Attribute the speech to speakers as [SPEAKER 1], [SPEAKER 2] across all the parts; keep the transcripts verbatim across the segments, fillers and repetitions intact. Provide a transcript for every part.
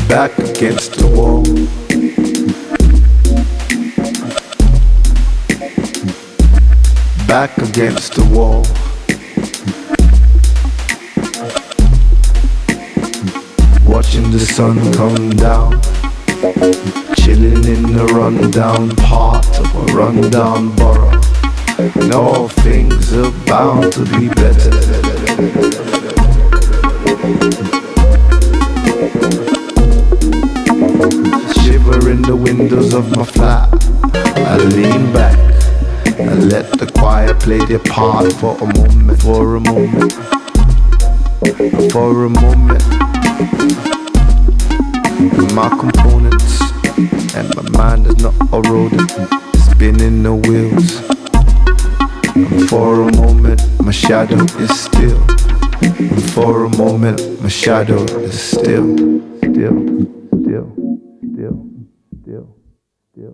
[SPEAKER 1] back against the wall. Back against the wall. Watching the sun come down, chilling in the rundown part of a rundown borough. And all things are bound to be better. Shiver in the windows of my flat, I lean back and let the choir play their part for a moment, for a moment, for a moment. My components and my mind is not eroded, spinning the wheels. And for a moment, my shadow is still. And for a moment, my shadow is still, still, still, still, still, still.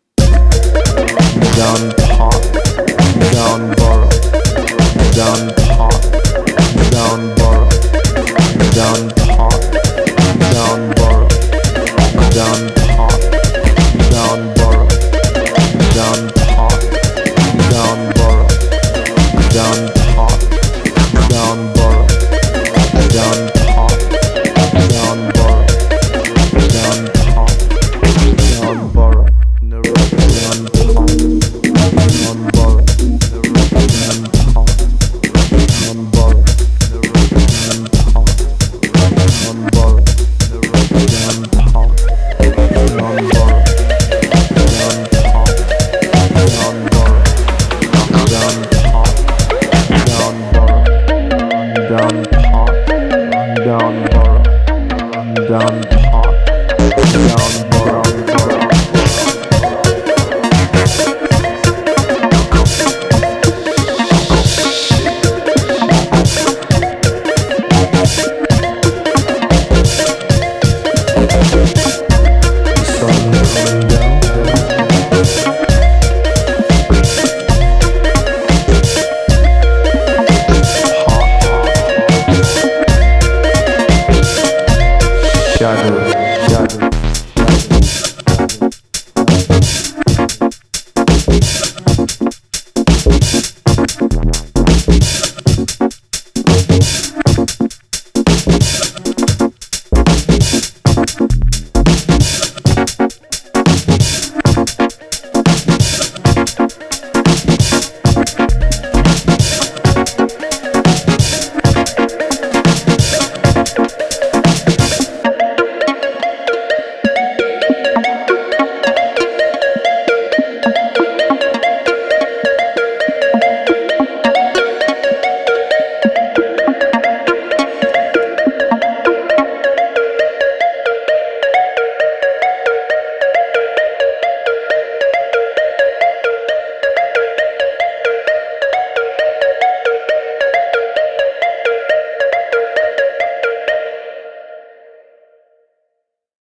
[SPEAKER 1] Down park, down borough, down park, down borough, down park, down borough, down park, down borough, down park, down borough, down park, down borough, down park, down borough, down park, down borough, down park, down borough, down park, down borough, down park, down borough, down park, down borough, down park, down borough, down park, down borough, down park, down borough, down park, down borough. Shadow.